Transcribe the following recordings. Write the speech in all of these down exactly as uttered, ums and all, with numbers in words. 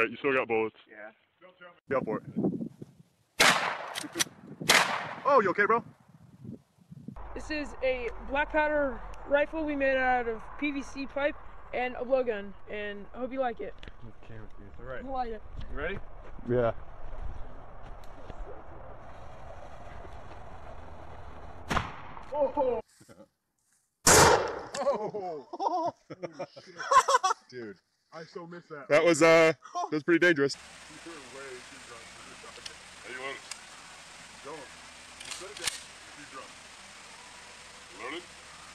Alright, you still got bullets. Yeah. Go for it. Oh, you okay, bro? This is a black powder rifle we made out of P V C pipe and a blowgun, and I hope you like it. Okay with you. All right. I like it. You ready? Yeah. Oh! Oh! Dude, I so miss that. that was uh, that was pretty dangerous. You're way too drunk for this. Hey, you want it? Don't. You put it down. You're too drunk. Loaded?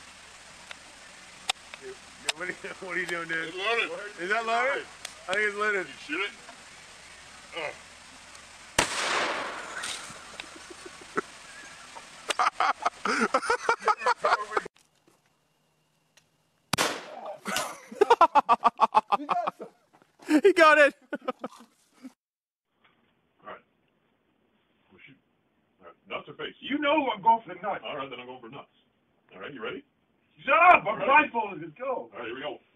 What are, you, what are you doing, dude? It's loaded. Is that loaded? I think it's loaded. You shoot it? Oh. He got it! Alright. We'll shoot. Alright, nuts or face? You know I'm going for the nuts. Alright, then I'm going for nuts. Alright, you ready? Shut up! I'm blindfolded. Let's go. Alright, here we go.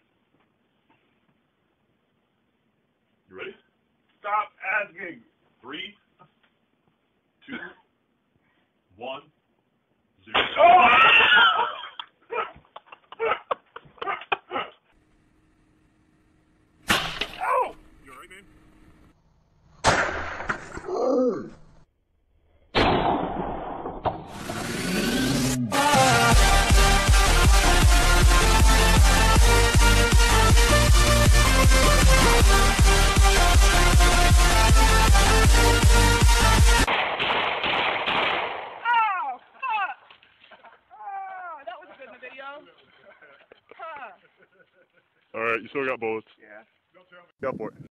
You ready? Stop asking. Three, two, one, zero. Oh! Ow! You alright, man? Alright, you still got bullets. Yeah. Go for it.